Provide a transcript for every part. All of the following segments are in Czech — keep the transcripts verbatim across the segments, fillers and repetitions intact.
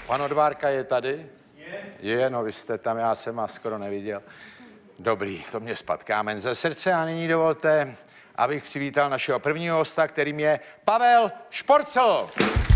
Pan Odvárka je tady? Je. Je, no vy jste tam, já jsem vás skoro neviděl. Dobrý, to mě spadl kámen ze srdce a nyní dovolte, abych přivítal našeho prvního hosta, kterým je Pavel Šporcl.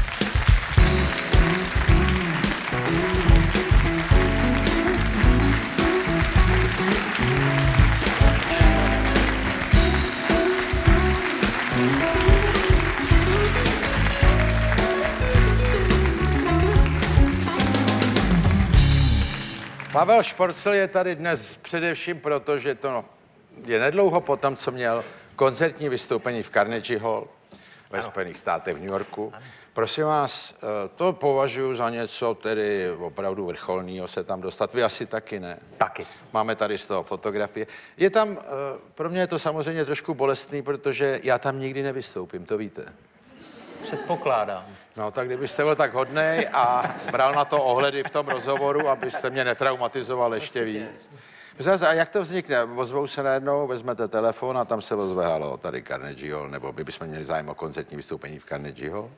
Pavel Šporcl je tady dnes především proto, že to je nedlouho potom, co měl koncertní vystoupení v Carnegie Hall ve Spojených státech v New Yorku. Prosím vás, to považuji za něco tedy opravdu vrcholného se tam dostat. Vy asi taky ne? Taky. Máme tady z toho fotografie. Je tam, pro mě je to samozřejmě trošku bolestný, protože já tam nikdy nevystoupím, to víte. Předpokládám. No, tak kdybyste byl tak hodnej a bral na to ohledy v tom rozhovoru, abyste mě netraumatizoval ještě víc. A jak to vznikne? Ozvou se najednou, vezmete telefon a tam se ozve, halo, tady Carnegie Hall, nebo by bychom měli zájem o koncertní vystoupení v Carnegie Hall?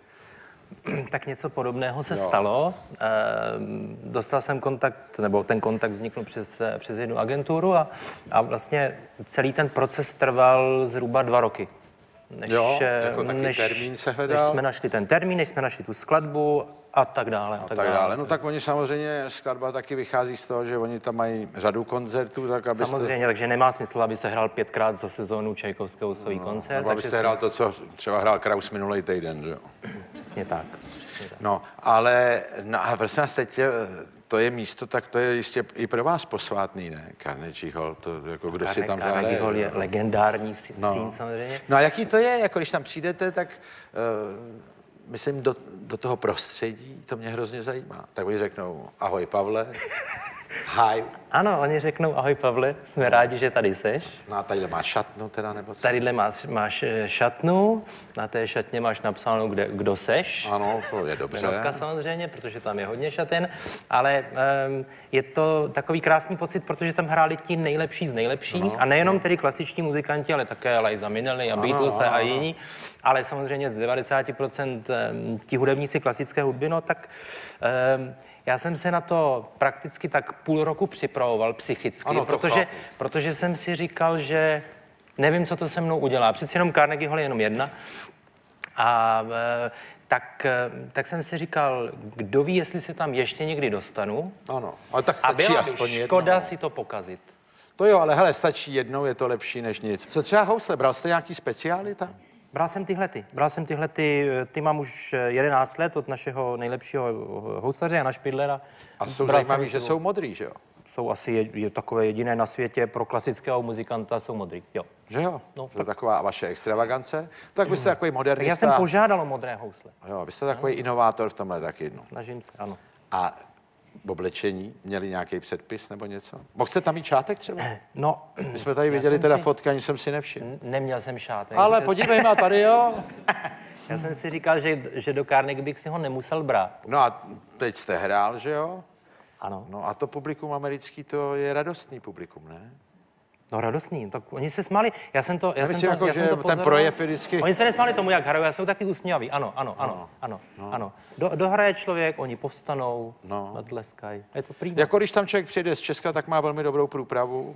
Tak něco podobného se jo. stalo. E, dostal jsem kontakt, nebo ten kontakt vznikl přes, přes jednu agenturu a, a vlastně celý ten proces trval zhruba dva roky. Než, jo, jako taky než, termín se hledal. Než jsme našli ten termín, než jsme našli tu skladbu a tak dále. A tak, tak dále. dále. No tak oni samozřejmě, skladba taky vychází z toho, že oni tam mají řadu koncertů, tak abyste... Samozřejmě, takže nemá smysl, aby se hrál pětkrát za sezónu Čajkovského svůj no, koncert. Nebo abyste hrál to, co třeba hrál Kraus minulý týden, že jo? Přesně tak. Přesně tak. No, ale, no a prosím vás, teď to je místo, tak to je jistě i pro vás posvátný, ne? Carnegie Hall, to jako kdo si tam zahraje. Carnegie Hall je legendární sín, no. samozřejmě. No a jaký to je, jako když tam přijdete, tak uh, myslím do, do toho prostředí, to mě hrozně zajímá. Tak oni řeknou, ahoj Pavle, hi. Ano, oni řeknou, ahoj Pavle, jsme rádi, že tady seš. No a tadyhle máš šatnu teda, nebo co? Tadyhle máš, máš šatnu, na té šatně máš napsáno, kde, kdo seš. Ano, to je dobře. Jmenovka samozřejmě, protože tam je hodně šaten, ale um, je to takový krásný pocit, protože tam hráli ti nejlepší z nejlepších, no, a nejenom no. tedy klasičtí muzikanti, ale také Liza Minnelli a Beatles a jiní, ale samozřejmě z devadesát procent ti hudebníci klasické hudby, no tak um, já jsem se na to prakticky tak půl roku připravoval psychicky, ano, protože, protože jsem si říkal, že nevím, co to se mnou udělá. Přeci jenom Carnegie Hall je jenom jedna. A e, tak, tak jsem si říkal, kdo ví, jestli se tam ještě někdy dostanu. Ano, ale tak stačí a byla aspoň by škoda jednou. si to pokazit. To jo, ale hele, stačí jednou, je to lepší než nic. Co třeba housle, bral jste nějaký speciálita? Bral jsem tyhlety. Bral jsem tyhlety, ty mám už jedenáct let od našeho nejlepšího houslaře Jana Špidlera. A jsou zajímavý, že jsou modrý, že jo? Jsou asi je, je takové jediné na světě pro klasického muzikanta, jsou modrý, jo. Že jo? No, to je taková vaše extravagance. Tak vy jste takový modernista. Já jsem požádal o modré housle. Jo, vy jste takový inovátor v tomhle taky, no. Snažím se, ano. A v oblečení měli nějaký předpis nebo něco? Mohl jste tam mít šátek třeba? No, my jsme tady viděli teda si... fotky, ani jsem si nevšiml. Neměl jsem šátek. Ale podívej na tady, jo. Já jsem si říkal, že, že do Carnegie bych si ho nemusel brát. No a teď jste hrál, že jo? Ano. No a to publikum americký, to je radostný publikum, ne? No radostný, tak oni se smáli. Já jsem to, já jsem to, jako, já že jsem to ten pozoroval. projev je vždycky... Oni se nesmáli tomu, jak hrajou, já jsou taky usměvaví. Ano, ano, ano, no. ano, no. ano. Do, dohraje člověk, oni povstanou, no. Natleskají. Je to prýma. Jako když tam člověk přijde z Česka, tak má velmi dobrou průpravu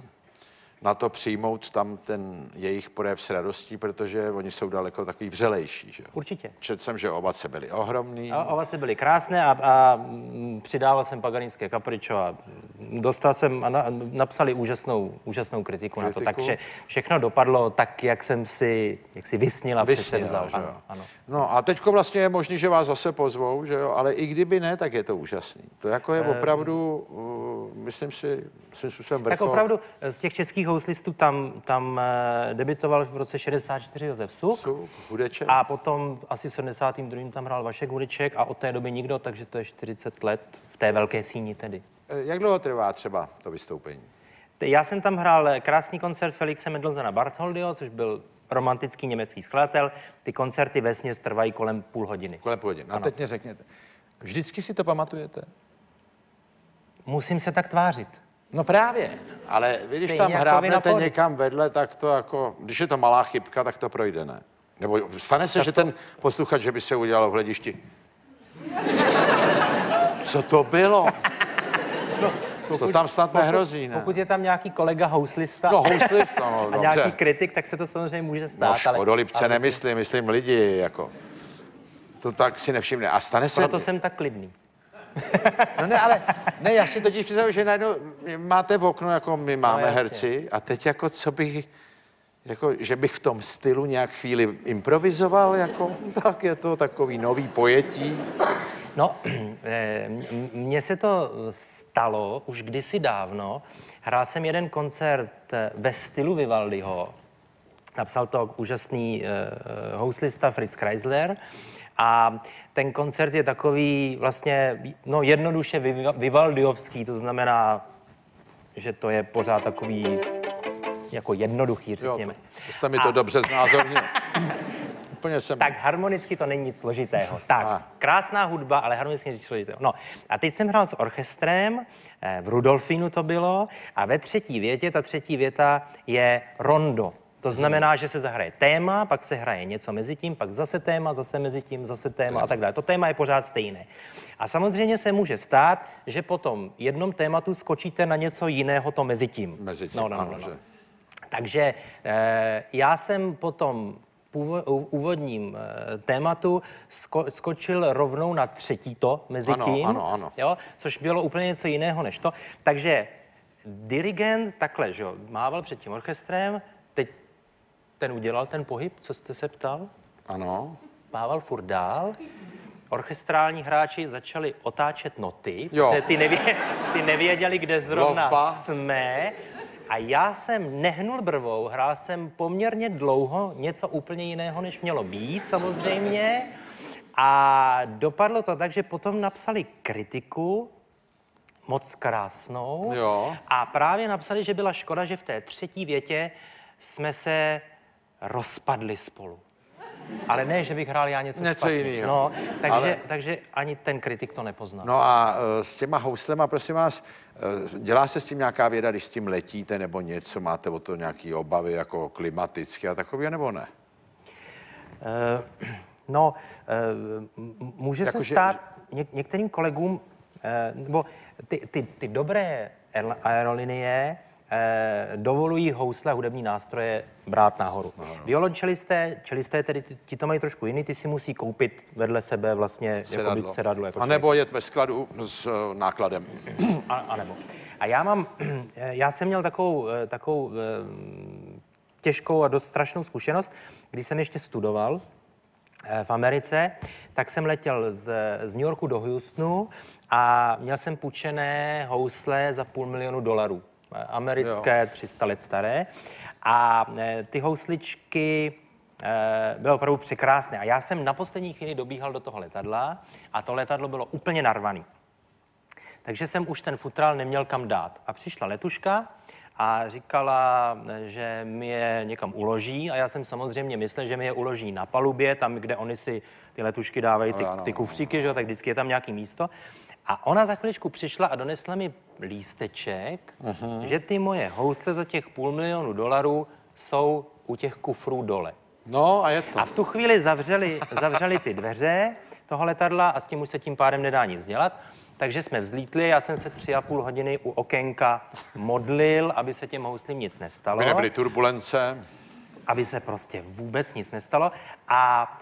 na to přijmout tam ten jejich projev s radostí, protože oni jsou daleko takový vřelejší, že? Určitě. Četl jsem, že ovace byly ohromný. A ovace byly krásné a, a přidával jsem Paganínské Capriccio a dostal jsem a na, napsali úžasnou, úžasnou kritiku, kritiku na to, takže všechno dopadlo tak, jak jsem si, jak si vysnil a předsevzal. Ano, ano. No a teďko vlastně je možný, že vás zase pozvou, že jo, ale i kdyby ne, tak je to úžasný. To jako je opravdu, uh, myslím si, svým způsobem vrchol. Tak opravdu z těch českých houslistů tam, tam uh, debitoval v roce šedesát čtyři Josef Suk. Suk, Hudeček. A potom asi v sedmdesátém druhém tam hrál Vašek Hudeček a od té doby nikdo, takže to je čtyřicet let v té velké síni tedy. Jak dlouho trvá třeba to vystoupení? Já jsem tam hrál krásný koncert Felixe Mendelssohna Bartholdyho, což byl romantický německý skladatel. Ty koncerty vesměs trvají kolem půl hodiny. Kolem půl hodiny. A teď mě řekněte, vždycky si to pamatujete? Musím se tak tvářit. No právě, ale vy, když tam hrábnete někam vedle, tak to jako, když je to malá chybka, tak to projde, ne? Nebo stane se, tak že to... ten posluchač, že by se udělal v hledišti. co to bylo? No, pokud, to tam snad pokud, nehrozí, ne? Pokud je tam nějaký kolega houslista, no, houslista no, a dobře. nějaký kritik, tak se to samozřejmě může stát. No, škodolibce ale, ale nemyslím, myslím lidi, jako. To tak si nevšimne. A stane se... Proto jsem tak klidný. No ne, ale ne, já si totiž představuji, že najednou máte v okno, jako my máme no, herci, a teď jako co bych, jako, že bych v tom stylu nějak chvíli improvizoval, jako, tak je to takový nový pojetí. No, mně se to stalo už kdysi dávno. Hrál jsem jeden koncert ve stylu Vivaldiho. Napsal to úžasný uh, houslista Fritz Kreisler. A ten koncert je takový vlastně, no jednoduše vivaldiovský, to znamená, že to je pořád takový jako jednoduchý, řekněme. Jo, to jste mi to a... dobře znázornil. Úplně jsem... Tak harmonicky to není nic složitého. Tak, a. krásná hudba, ale harmonicky nic složitého. No, a teď jsem hrál s orchestrem, v Rudolfínu to bylo, a ve třetí větě, ta třetí věta je rondo. To znamená, že se zahraje téma, pak se hraje něco mezi tím, pak zase téma, zase mezi tím, zase téma a tak dále. To téma je pořád stejné. A samozřejmě se může stát, že po tom jednom tématu skočíte na něco jiného to mezi tím. Mezi tím, no, no, ano, no, no. Že... Takže e, já jsem po tom úvodním e, tématu sko, skočil rovnou na třetí to mezi ano, tím, ano, ano. Jo, což bylo úplně něco jiného než to. Takže dirigent takhle, že jo, mával před tím orchestrem, teď ten udělal ten pohyb, co jste se ptal? Ano. Mával furt dál. Orchestrální hráči začali otáčet noty, jo. protože ty, nevě, ty nevěděli, kde zrovna Lovba. jsme. A já jsem nehnul brvou, hrál jsem poměrně dlouho něco úplně jiného, než mělo být, samozřejmě. A dopadlo to tak, že potom napsali kritiku, moc krásnou. Jo. A právě napsali, že byla škoda, že v té třetí větě jsme se rozpadli spolu. Ale ne, že bych hrál já něco Něco jiného. No, takže, Ale... takže ani ten kritik to nepoznal. No a uh, s těma houslema, prosím vás, uh, dělá se s tím nějaká věda, když s tím letíte nebo něco, máte o to nějaké obavy jako klimatické a takové, nebo ne? Uh, no, uh, může jako se stát že... něk- některým kolegům, uh, nebo ty, ty, ty dobré aerolinie eh, dovolují housle a hudební nástroje brát nahoru. Aha. Violončelisté, čelisté tedy ti, ti to mají trošku jiný, ty si musí koupit vedle sebe vlastně sedadlo. Jako sedadlo jako a nebo jet ve skladu s uh, nákladem. A, a nebo. A já mám, já jsem měl takovou, takovou těžkou a dost strašnou zkušenost, když jsem ještě studoval v Americe, tak jsem letěl z, z New Yorku do Houstonu a měl jsem půjčené housle za půl milionu dolarů. Americké, jo. tři sta let staré. A ty housličky e, byly opravdu překrásné. A já jsem na poslední chvíli dobíhal do toho letadla a to letadlo bylo úplně narvané. Takže jsem už ten futrál neměl kam dát. A přišla letuška a říkala, že mi je někam uloží a já jsem samozřejmě myslel, že mi je uloží na palubě, tam, kde oni si ty letušky dávají ty, ty kufříky, že jo, tak vždycky je tam nějaký místo. A ona za chviličku přišla a donesla mi lísteček, uh-huh. že ty moje housle za těch půl milionu dolarů jsou u těch kufrů dole. No a je to. A v tu chvíli zavřeli, zavřeli ty dveře toho letadla a s tím už se tím pádem nedá nic dělat. Takže jsme vzlítli, já jsem se tři a půl hodiny u okénka modlil, aby se těm houslím nic nestalo. Aby nebyly turbulence. Aby se prostě vůbec nic nestalo. A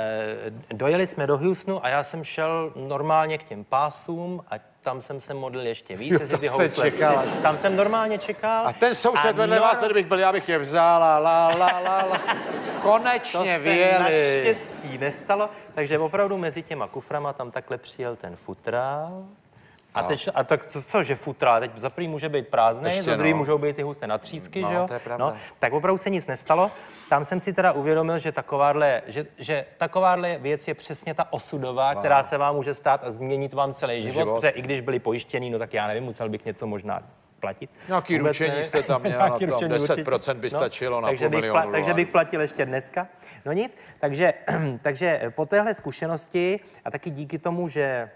e, dojeli jsme do Houstonu a já jsem šel normálně k těm pásům a tam jsem se modlil ještě víc. Jo, to ty jste čekal. Tam jsem normálně čekal. A ten soused vedle no, vás, tady bych byl, já bych je vzal a la, la, la, la. Konečně vyjeli. To se naštěstí nestalo, takže opravdu mezi těma kuframa tam takhle přijel ten futrál. A, no. teď, a tak co, co, že futrál? Teď za první může být prázdný, za druhý no. můžou být ty husté na třísky, no, že jo? To je pravda. No, tak opravdu se nic nestalo. Tam jsem si teda uvědomil, že takováhle, že, že takováhle věc je přesně ta osudová, wow. která se vám může stát a změnit vám celý život, život. Protože i když byli pojištění, no tak já nevím, musel bych něco možná platit. Nějaký Vůbec ručení ne. jste tam měl, na tom deset procent by stačilo no, na takže půl bych milionu pla- Takže bych platil ještě dneska. No nic, takže, takže po téhle zkušenosti a taky díky tomu, že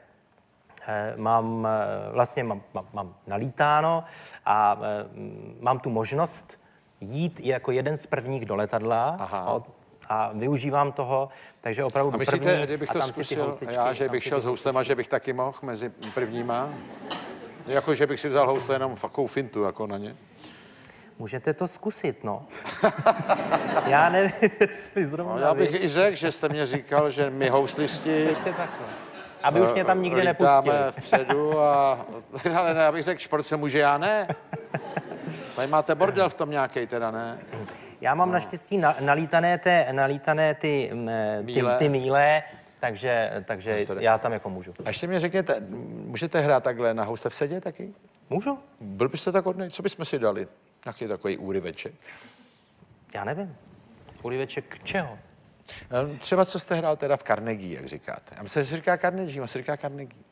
mám vlastně mám, mám, mám nalítáno a mám tu možnost jít jako jeden z prvních do letadla a, a využívám toho, takže opravdu A myslíte, první, kdybych a to tam si ty zkusil housličky, já, že tam bych si šel ty s houslema, že bych taky mohl mezi prvníma? Jako, že bych si vzal housle jenom fakou fintu jako na ně? Můžete to zkusit, no. Já nevím, jestli zrovna No, já bych vy. i řekl, že jste mě říkal, že my houslisti Prostě takhle. Aby už mě tam nikdy lítáme nepustili. vpředu a... Ale ne, já bych řekl, šport se může, já ne. Tady máte bordel v tom nějaký teda, ne? Já mám naštěstí na, nalítané, té, nalítané ty, m, ty, Míle. ty míle, takže, takže to jde. já tam jako můžu. A ještě mě řekněte, můžete hrát takhle na housle v sedě taky? Můžu? Byl byste tak hodnej? Co bychom si dali? Nějaký takový úryveček. Já nevím. Uliveček čeho? No, třeba co jste hrál teda v Carnegie, jak říkáte. Já myslím, že se říká Carnegie, on se říká Carnegie.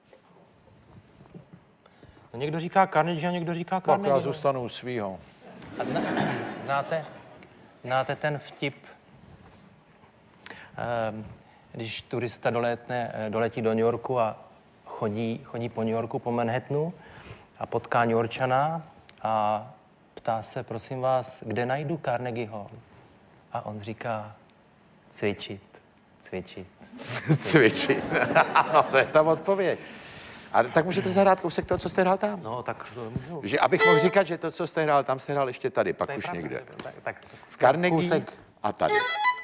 No někdo říká Carnegie a někdo říká Tak já Carnegie. zůstanu u svýho. A zna, znáte, znáte ten vtip, ehm, když turista doletne, doletí do New Yorku a chodí, chodí po New Yorku, po Manhattanu a potká New Yorkčana a ptá se, prosím vás, kde najdu Carnegieho? A on říká, cvičit, cvičit. Cvičit. No, to je ta odpověď. A tak můžete zahrát kousek toho, co jste hrál tam. No, tak to můžu. Že abych mohl říkat, že to, co jste hrál tam, jste hrál ještě tady, pak To je už pravda, někde. to je pravda. Tak, tak, V Carnegie kousek. a tady.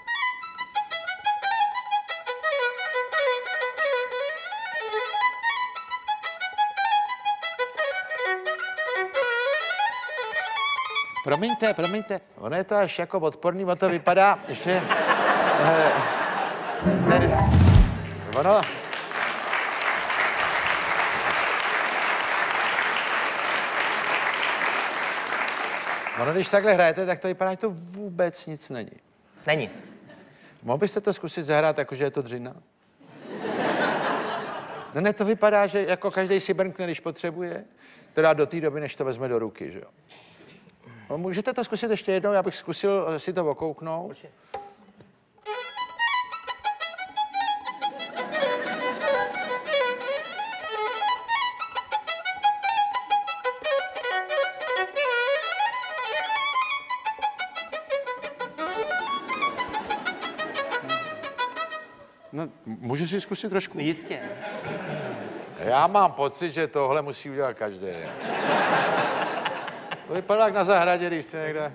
Promiňte, promiňte, ono je to až jako odporný, ono to vypadá ještě... Eh, ne, ono... Ono, když takhle hrajete, tak to vypadá, že to vůbec nic není. Není. Mohl byste to zkusit zahrát, jakože je to dřina? No ne, to vypadá, že jako každý si brnkne, když potřebuje, teda do té doby, než to vezme do ruky, že jo. No, můžete to zkusit ještě jednou, já bych zkusil si to okouknout. No, můžu si zkusit trošku? Jistě. Já mám pocit, že tohle musí udělat každý. To vypadá jak na zahradě, když se někde...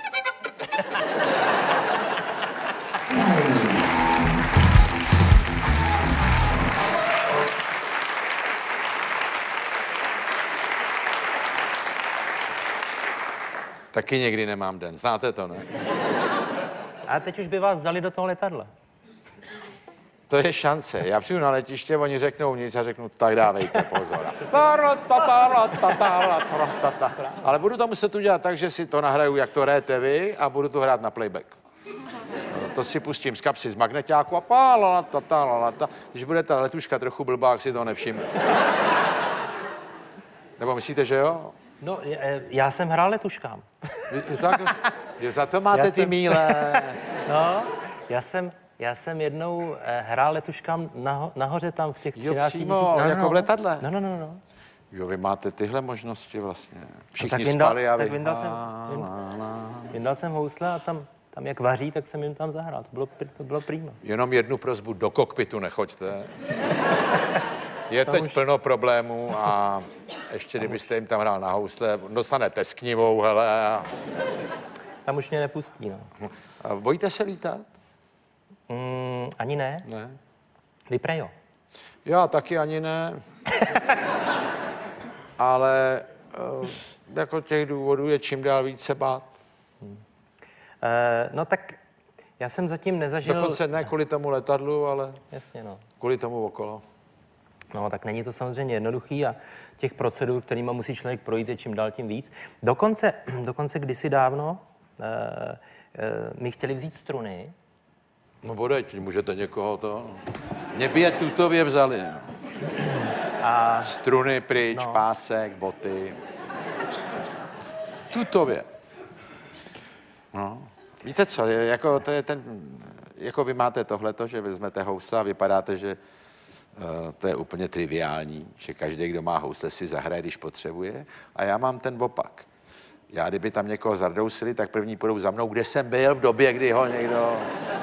Taky někdy nemám den. Znáte to, ne? A teď už by vás vzali do toho letadla. To je šance. Já přijdu na letiště, oni řeknou nic a řeknu, tak dávejte pozor. Ale budu to muset udělat tak, že si to nahraju, jak to hrajete vy, a budu to hrát na playback. To si pustím z kapsy z magneťáku a pálalata, tálalata. Když bude ta letuška trochu blbá, jak si to nevšimne. Nebo myslíte, že jo? No, já jsem hrál letuškám. Vy, tak, jo, za to máte Já ty jsem- míle. No, já jsem, já jsem jednou eh, hrál letuškám naho, nahoře tam v těch Jo, třinácti přímo, tisíc- jako v letadle? No, no, no, no. Jo, vy máte tyhle možnosti vlastně. Všichni tak vyndal- spali a vy... tak vyndal jsem- Vyndal jsem housle a tam, tam jak vaří, tak jsem jim tam zahrál. To bylo, pr- to bylo prýma. Jenom jednu prosbu, do kokpitu nechoďte. Je teď už- plno problémů a ještě kdybyste jim tam hrál na housle, dostanete sknivou, hele. A... Tam už mě nepustí, no. a bojíte se lítat? Mm, ani ne. Ne. Vy prejo. Já taky ani ne. Ale uh, jako těch důvodů je čím dál více bát. Eh, no tak já jsem zatím nezažil... Dokonce ne kvůli tomu letadlu, ale Jasně, no. kvůli tomu okolo. No, tak není to samozřejmě jednoduchý a těch procedur, kterýma musí člověk projít, je čím dál tím víc. Dokonce, dokonce kdysi dávno e, e, mi chtěli vzít struny. No bodeď, můžete někoho to... Mě by je tutově vzali. A Struny pryč, No. pásek, boty. Tutově. No. Víte co, je, jako to je ten... Jako vy máte tohleto, že vezmete housle a vypadáte, že uh, to je úplně triviální, že každý, kdo má housle, si zahraje, když potřebuje. A já mám ten opak. Já, kdyby tam někoho zardousili, tak první půjdou za mnou, kde jsem byl v době, kdy ho někdo...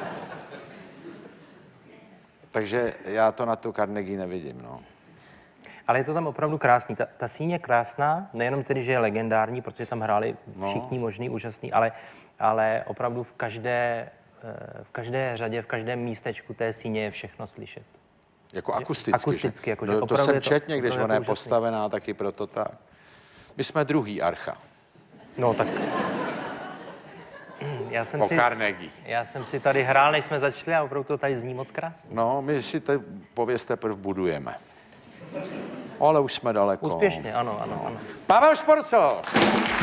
Takže já to na tu Carnegie nevidím, no. Ale je to tam opravdu krásný. Ta, ta síň je krásná, nejenom tedy, že je legendární, protože tam hráli všichni no. možný, úžasný, ale, ale opravdu v každé, v každé řadě, v každém místečku té síně je všechno slyšet. Jako akusticky, akusticky jako, že no, to jsem četl někde, když ona je úžasný. postavená, taky proto tak. My jsme druhý archa. No tak... Já jsem, po si, Carnegie. já jsem si tady hrál, než jsme začali a opravdu to tady zní moc krásně. No, my si to pověst teprve budujeme. Ale už jsme daleko. Úspěšně, ano, ano, ano. Pavel Šporcel!